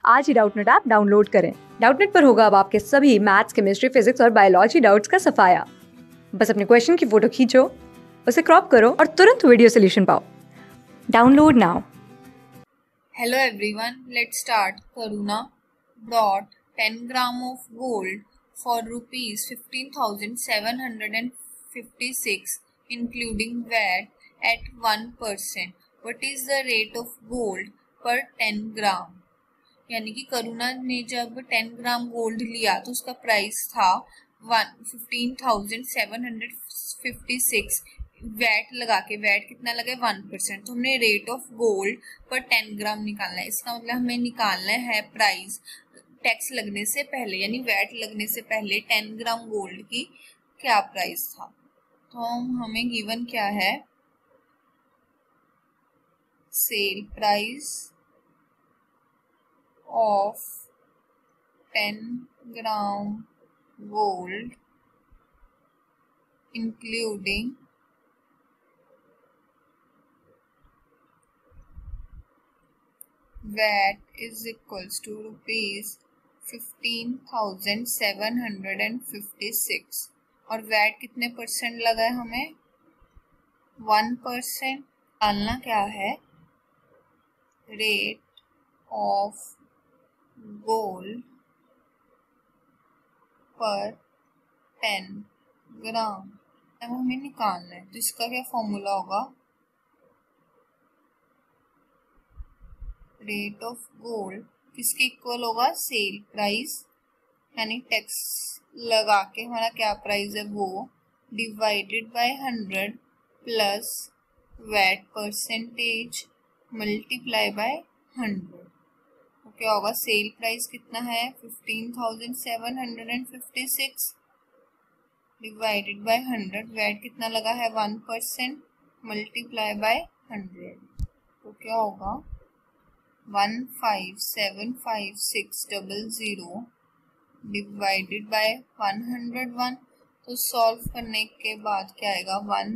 आज ही Doubtnut app download करें। डाउटनेट पर होगा अब आपके सभी मैथ्स, केमिस्ट्री, फिजिक्स और बायोलॉजी डाउट्स का सफाया। बस अपने क्वेश्चन की फोटो खींचो, उसे क्रॉप करो और तुरंत वीडियो सोल्यूशन पाओ। Download now. Hello everyone, let's start. Karuna brought 10 gram of gold for rupees 15,756 including VAT at 1%. What is the rate of gold per 10 gram? यानी कि करुणा ने जब 10 ग्राम गोल्ड लिया तो उसका प्राइस था 15,756। वैट लगा के, वैट कितना लगा 1%, तो हमने रेट ऑफ गोल्ड पर 10 ग्राम निकालना है। इसका मतलब हमें निकालना है प्राइस टैक्स लगने से पहले, यानी वैट लगने से पहले 10 ग्राम गोल्ड की क्या प्राइस था। तो हमें गिवन क्या है, sell price of 10 gram gold including VAT is equals to rupees 15,756 और VAT कितने परसेंट लगा है हमें 1%। डालना क्या है, रेट ऑफ गोल्ड पर 10 ग्राम अब हमें निकालना है। तो इसका क्या फॉर्मूला होगा, रेट ऑफ गोल्ड किसके इक्वल होगा, सेल प्राइस यानी टैक्स लगा के हमारा क्या प्राइस है वो, divided by 100 plus VAT percentage multiply by 100। क्या होगा, सेल प्राइस कितना है 15,756 डिवाइडेड बाय 100, वैट कितना लगा है 1% मल्टीप्लाई बाय 100। तो क्या होगा 15,75600 डिवाइडेड बाय 101। तो सॉल्व करने के बाद क्या आएगा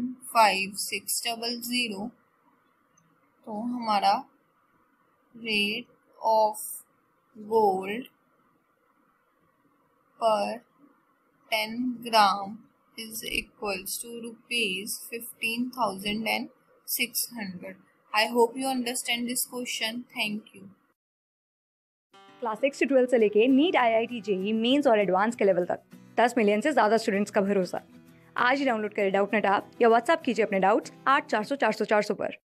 15,600। तो हमारा rate of gold per 10 gram is equals to rupees 15,600. I hope you understand this question. Thank you. Class 6 से 12 से लेके नीट, IIT, JEE मेंस और एडवांस के लेवल तक 10 मिलियन से ज्यादा स्टूडेंट्स का भरोसा। आज ही डाउनलोड करें डाउटनेट ऐप या व्हाट्सएप कीजिए अपने डाउट्स 8400 400 400 पर।